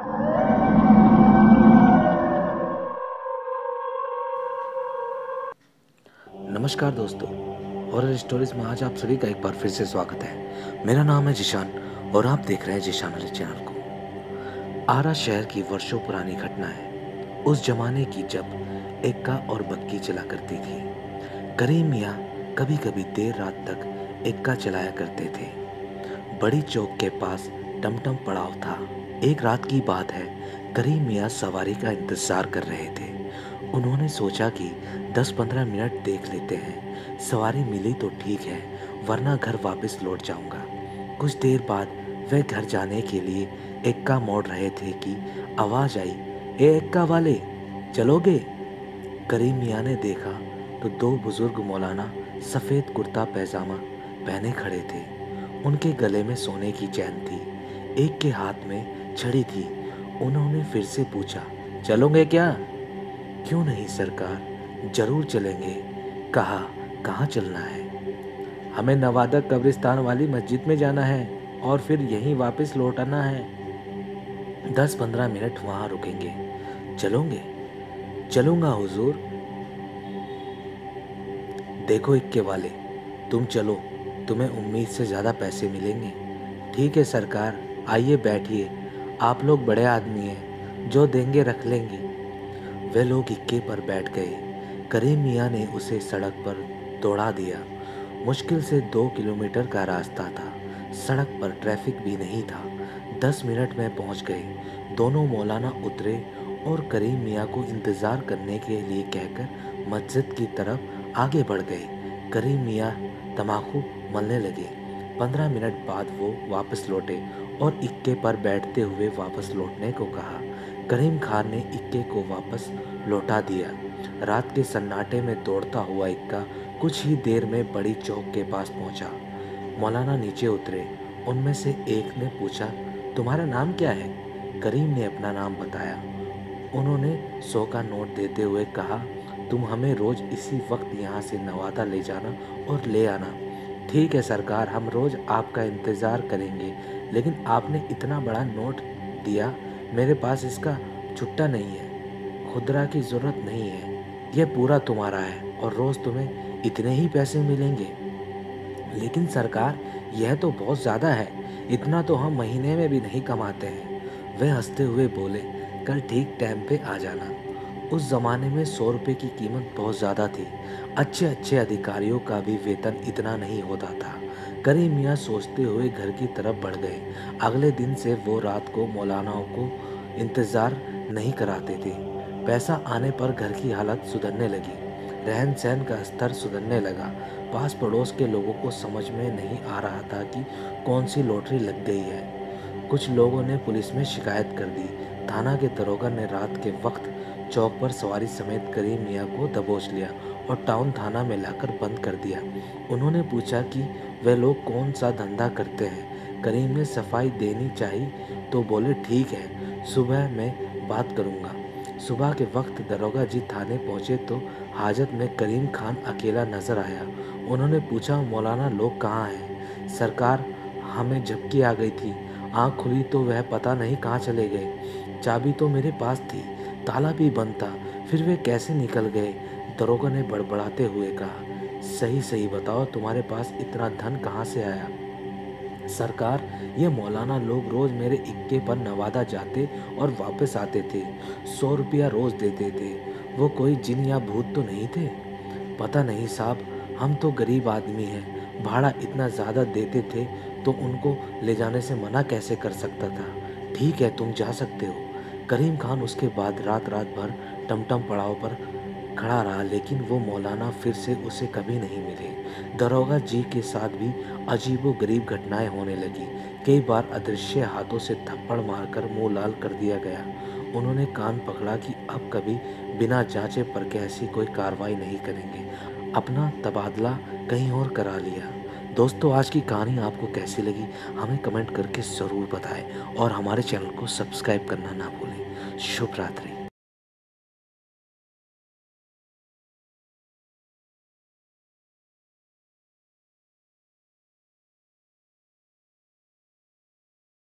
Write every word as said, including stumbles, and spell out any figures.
नमस्कार दोस्तों, horror stories में आज आप सभी का एक बार फिर से स्वागत है। मेरा नाम है जिशान और आप देख रहे हैं जिशान वाले चैनल को। आरा शहर की वर्षों पुरानी घटना है, उस जमाने की जब एक्का और बक्की चला करती थी। करीम मियाँ कभी कभी देर रात तक एक्का चलाया करते थे। बड़ी चौक के पास टमटम पड़ाव था। एक रात की बात है, करीम मियाँ सवारी का इंतजार कर रहे थे। उन्होंने सोचा कि दस पंद्रह मिनट देख लेते हैं, सवारी मिली तो ठीक है, वरना घर वापस लौट जाऊंगा। कुछ देर बाद वे घर जाने के लिए एक्का मोड़ रहे थे कि आवाज आई, ए एक्का वाले, चलोगे? करीम मियाँ ने देखा तो दो बुजुर्ग मौलाना सफेद कुर्ता पैजामा पहने खड़े थे। उनके गले में सोने की चैन थी, एक के हाथ में छड़ी थी। उन्होंने फिर से पूछा, चलोगे क्या? क्यों नहीं सरकार, जरूर चलेंगे। कहा, कहाँ चलना है? हमें नवादा कब्रिस्तान वाली मस्जिद में जाना है और फिर यहीं वापस लौटना है। दस पंद्रह मिनट वहां रुकेंगे। चलोगे? चलूंगा हुजूर। देखो इक्के वाले, तुम चलो, तुम्हें उम्मीद से ज्यादा पैसे मिलेंगे। ठीक है सरकार, आइए बैठिए, आप लोग बड़े आदमी हैं, जो देंगे रख लेंगे। वे लोग इक्के पर बैठ गए। करीम मियाँ ने उसे सड़क पर दौड़ा दिया। मुश्किल से दो किलोमीटर का रास्ता था। सड़क पर ट्रैफिक भी नहीं था। दस मिनट में पहुंच गए। दोनों मौलाना उतरे और करीम मियाँ को इंतज़ार करने के लिए कहकर मस्जिद की तरफ आगे बढ़ गए। करीम मियाँ तम्बाकू मलने लगे। पंद्रह मिनट बाद वो वापस लौटे और इक्के पर बैठते हुए वापस लौटने को कहा। करीम खान ने इक्के को वापस लौटा दिया। रात के सन्नाटे में दौड़ता हुआ इक्का कुछ ही देर में बड़ी चौक के पास पहुंचा। मौलाना नीचे उतरे। उनमें से एक ने पूछा, तुम्हारा नाम क्या है? करीम ने अपना नाम बताया। उन्होंने सौ का नोट देते हुए कहा, तुम हमें रोज इसी वक्त यहाँ से नवादा ले जाना और ले आना। ठीक है सरकार, हम रोज आपका इंतजार करेंगे, लेकिन आपने इतना बड़ा नोट दिया, मेरे पास इसका छुट्टा नहीं है। खुदरा की जरूरत नहीं है, यह पूरा तुम्हारा है और रोज तुम्हें इतने ही पैसे मिलेंगे। लेकिन सरकार, यह तो बहुत ज्यादा है, इतना तो हम महीने में भी नहीं कमाते हैं। वे हंसते हुए बोले, कल ठीक टाइम पे आ जाना। उस जमाने में सौ रुपए की कीमत बहुत ज्यादा थी। अच्छे अच्छे अधिकारियों का भी वेतन इतना नहीं होता था। करीम मियाँ सोचते हुए घर की तरफ बढ़ गए। अगले दिन से वो रात को मौलानाओं को इंतजार नहीं कराते थे। पैसा आने पर घर की हालत सुधरने लगी। रहन सहन का स्तर सुधरने लगा। पास पड़ोस के लोगों को समझ में नहीं आ रहा था कि कौन सी लॉटरी लग गई है। कुछ लोगों ने पुलिस में शिकायत कर दी। थाना के दरोगा ने रात के वक्त चौक पर सवारी समेत करीम मियाँ को दबोच लिया और टाउन थाना में लाकर बंद कर दिया। उन्होंने पूछा कि वे लोग कौन सा धंधा करते हैं। करीम ने सफाई देनी चाहिए तो बोले, ठीक है, सुबह मैं बात करूँगा। सुबह के वक्त दरोगा जी थाने पहुंचे तो हाजत में करीम खान अकेला नजर आया। उन्होंने पूछा, मौलाना लोग कहाँ हैं? सरकार, हमें झपकी आ गई थी, आंख खुली तो वह पता नहीं कहाँ चले गए। चाबी तो मेरे पास थी, ताला भी बंद था, फिर वे कैसे निकल गए? दरोगा ने बड़बड़ाते हुए कहा, सही सही बताओ, तुम्हारे पास इतना धन कहाँ से आया? सरकार, ये मौलाना लोग रोज मेरे इक्के पर नवादा जाते और वापस आते थे। सौ रुपया रोज देते थे। वो कोई जिन या भूत तो नहीं थे? पता नहीं साहब, हम तो गरीब आदमी हैं। भाड़ा इतना ज़्यादा देते थे तो उनको ले जाने से मना कैसे कर सकता था? ठीक है, तुम जा सकते हो। करीम खान उसके बाद रात रात भर टमटम पड़ाव पर खड़ा रहा, लेकिन वो मौलाना फिर से उसे कभी नहीं मिले। दरोगा जी के साथ भी अजीबो गरीब घटनाएं होने लगी। कई बार अदृश्य हाथों से थप्पड़ मारकर मुंह लाल कर दिया गया। उन्होंने कान पकड़ा कि अब कभी बिना जांचे परखे ऐसी कोई कार्रवाई नहीं करेंगे। अपना तबादला कहीं और करा लिया। दोस्तों, आज की कहानी आपको कैसी लगी हमें कमेंट करके ज़रूर बताएं और हमारे चैनल को सब्सक्राइब करना ना भूलें। शुभ रात्रि।